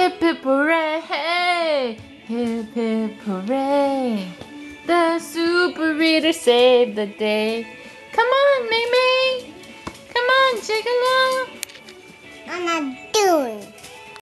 Hip hip hooray! Hip hip hooray! The super reader saved the day. Come on, May May! Come on, Gigolo! I'm not doing.